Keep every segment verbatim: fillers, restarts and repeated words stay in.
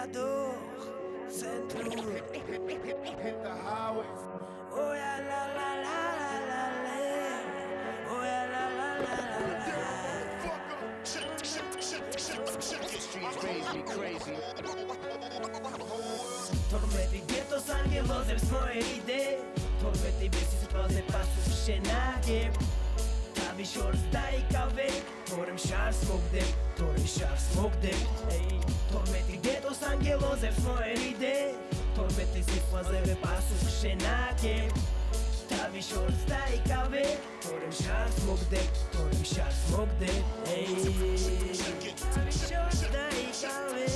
adore centru. Hit the highways. Oh ja la la la la la la. Oh ja la la la la la. Crazy, crazy. Tormety ghetto sangielo ze swoje idee. Tormety besi sytuacje pasów szenagiem. Tavi shorts dai kave. Torem shar smoke them. Torem shar smoke them. Ey. Tormety ghetto sangielo ze swoje idee. Tormety sytuacje pasów szenagiem. Tavi shorts dai kave. Torem shar smoke them. Torem shar smoke them. Ey. Tavi shorts dai kave.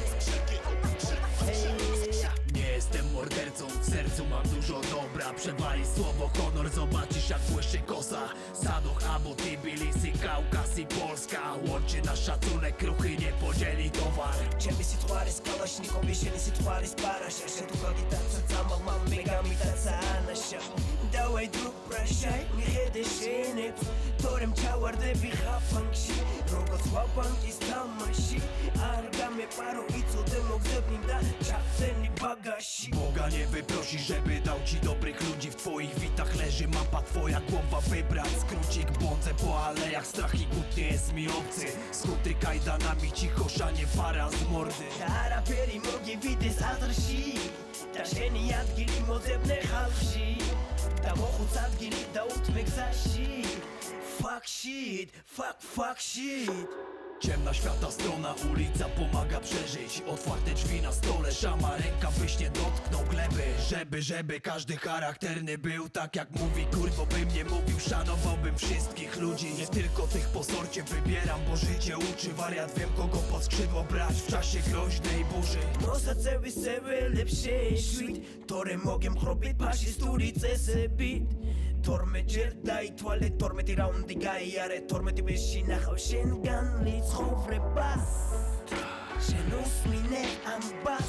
Nie jestem mordercą, w sercu mam dużo dobra. Przewali słowo honor, zobaczysz jak błyszczy kosa. Sadoch, Abu, Tbilisi, Kaukaz i Polska. Łączy nasz szacunek, ruchy nie podzieli towar. Ciebie sytuary z kalaśniką, wiesieli sytuary z parasia. Się tu agitacja, sama mam megami taca nasza. Dawaj drug praszaj, nie hedy szyny. Torem ciałar debi hapangsi. Rogo słapang i stamasi. Argamy paro i co demok zebnim da. Czapten i bagashi. Boga nie wyprosi, żeby dał ci dobrych ludzi. W twoich witach leży mapa, twoja głowa wybrać. Skrócik, błądzę po alejach, strach i głód nie jest mi obcy. Skuty kajdanami, cicho szanie para z mordy. Tara peri mogi widy z adrsi. Ta szeni jadgili mozebne halwsi. Ta mochu cadgili da utmek zashi. Fuck shit, fuck fuck shit. Ciemna świata strona, ulica pomaga przeżyć. Otwarte drzwi na stole, szama ręka byś nie dotknął gleby. Żeby, żeby każdy charakterny był tak jak mówi. Kurwo bym nie mówił, szanowałbym wszystkich ludzi. Nie tylko tych po sorcie wybieram, bo życie uczy. Wariat, wiem kogo pod skrzydło brać w czasie groźnej burzy. Nosa ceły sewy lepszy świt. Torem mogiem chrobić paši sturice se bit. Torme daj toalet, torme ti raundi gajare. Torme ti wysi na hałsien gan lic chowre bas. Żenus mine ambas.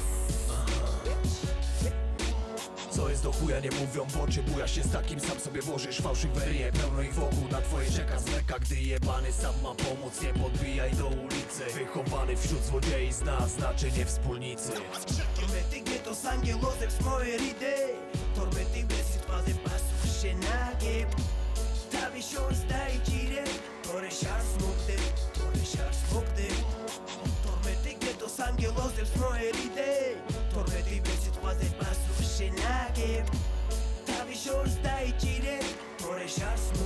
Co jest do chuja nie mówią w oczy. Buja się z takim, sam sobie włożysz fałszywerie. Pełno ich wokół, na twoje czeka zwleka. Gdy jebany sam ma pomóc, nie podbijaj do ulicy. Wychowany wśród złodziei zna znaczenie wspólnicy. Tormety ghetto sangielozem z moje ride. Tormety bez sytuacji pasów się nagie. Tavi shorts daj gire. Tore shar smoke them. Tore shar smoke them. Tormety ghetto sangielozem z moje ride. Tormety bez sytuacji pasów się nagie. Tavi shorts daj gire. Tore shar smoke them.